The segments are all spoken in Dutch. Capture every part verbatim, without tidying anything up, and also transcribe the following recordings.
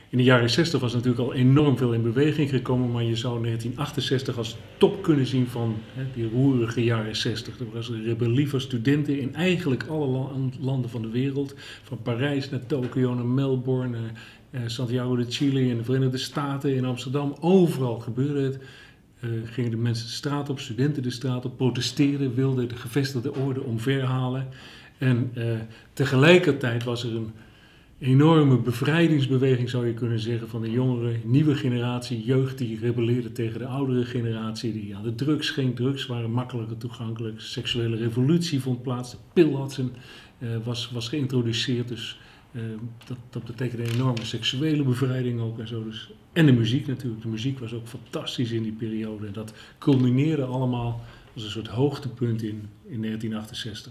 In de jaren zestig was natuurlijk al enorm veel in beweging gekomen, maar je zou negentien achtenzestig als top kunnen zien van hè, die roerige jaren zestig. Er was een rebellie van studenten in eigenlijk alle landen van de wereld. Van Parijs naar Tokio, naar Melbourne, naar eh, Santiago de Chile in de Verenigde Staten, in Amsterdam. Overal gebeurde het. Uh, gingen de mensen de straat op, studenten de straat op, protesteerden, wilden de gevestigde orde omverhalen. En uh, tegelijkertijd was er een enorme bevrijdingsbeweging, zou je kunnen zeggen, van de jongere, nieuwe generatie, jeugd die rebelleerde tegen de oudere generatie, die aan de drugs ging. Drugs waren makkelijker toegankelijk, seksuele revolutie vond plaats, de pilhadsen uh, was, was geïntroduceerd, dus uh, dat, dat betekende een enorme seksuele bevrijding ook en zo. Dus. En de muziek natuurlijk, de muziek was ook fantastisch in die periode en dat culmineerde allemaal als een soort hoogtepunt in, in negentien achtenzestig.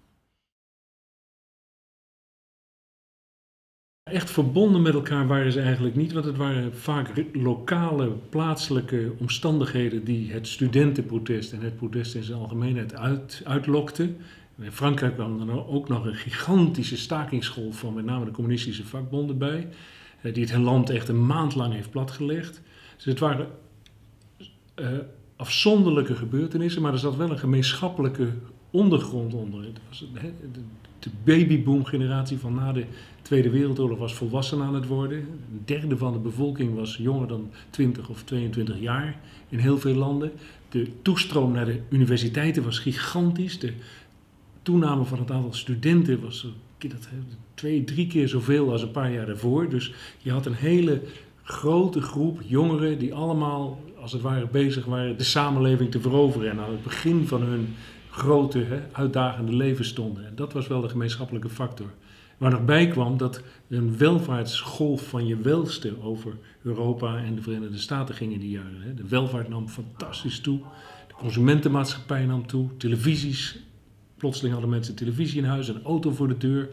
Echt verbonden met elkaar waren ze eigenlijk niet, want het waren vaak lokale, plaatselijke omstandigheden die het studentenprotest en het protest in zijn algemeenheid uit, uitlokten. In Frankrijk kwam er ook nog een gigantische stakingsgolf van met name de communistische vakbonden bij, die het land echt een maand lang heeft platgelegd. Dus het waren uh, afzonderlijke gebeurtenissen, maar er zat wel een gemeenschappelijke ondergrond onder. Het was, he, de, de babyboom-generatie van na de Tweede Wereldoorlog was volwassen aan het worden. Een derde van de bevolking was jonger dan twintig of tweeëntwintig jaar in heel veel landen. De toestroom naar de universiteiten was gigantisch. De toename van het aantal studenten was dat, twee, drie keer zoveel als een paar jaar daarvoor. Dus je had een hele grote groep jongeren die allemaal, als het ware, bezig waren de samenleving te veroveren. En aan het begin van hun grote, hè, uitdagende leven stonden. En dat was wel de gemeenschappelijke factor. Waar nog bij kwam dat een welvaartsgolf van je welste over Europa en de Verenigde Staten ging in die jaren. De welvaart nam fantastisch toe, de consumentenmaatschappij nam toe, televisies, plotseling hadden mensen televisie in huis, een auto voor de deur.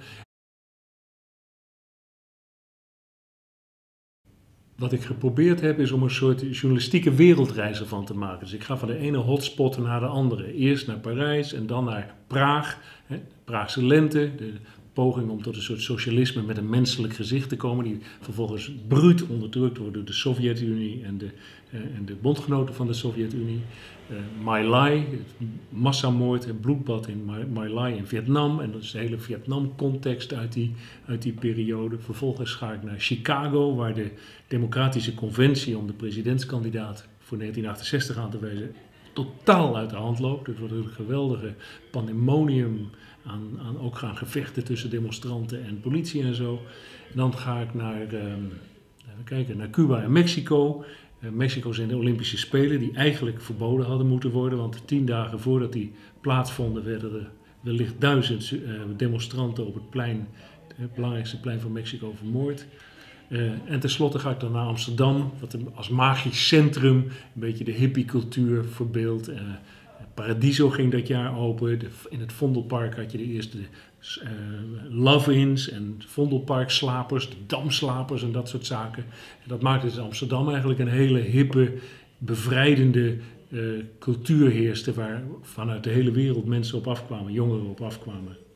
Wat ik geprobeerd heb is om een soort journalistieke wereldreis ervan te maken. Dus ik ga van de ene hotspot naar de andere. Eerst naar Parijs en dan naar Praag, hè, de Praagse lente, de poging om tot een soort socialisme met een menselijk gezicht te komen, die vervolgens bruut onderdrukt wordt door de Sovjet-Unie en de, uh, en de bondgenoten van de Sovjet-Unie. Uh, My Lai, massamoord en bloedbad in My, My Lai in Vietnam, en dat is de hele Vietnam-context uit die, uit die periode. Vervolgens ga ik naar Chicago, waar de Democratische Conventie om de presidentskandidaat voor negentien achtenzestig aan te wijzen totaal uit de hand loopt. Het wordt een geweldige pandemonium aan, aan ook gaan gevechten tussen demonstranten en politie en zo. En dan ga ik naar, um, even kijken, naar Cuba en Mexico. Uh, Mexico zijn de Olympische Spelen die eigenlijk verboden hadden moeten worden, want tien dagen voordat die plaatsvonden werden er wellicht duizend uh, demonstranten op het plein, het belangrijkste plein van Mexico, vermoord. Uh, en tenslotte ga ik dan naar Amsterdam, wat als magisch centrum een beetje de hippiecultuur verbeeldt. Uh, Paradiso ging dat jaar open. De, in het Vondelpark had je de eerste uh, love-ins en Vondelparkslapers, de damslapers en dat soort zaken. En dat maakte dus Amsterdam eigenlijk een hele hippe, bevrijdende uh, cultuur heerste waar vanuit de hele wereld mensen op afkwamen, jongeren op afkwamen.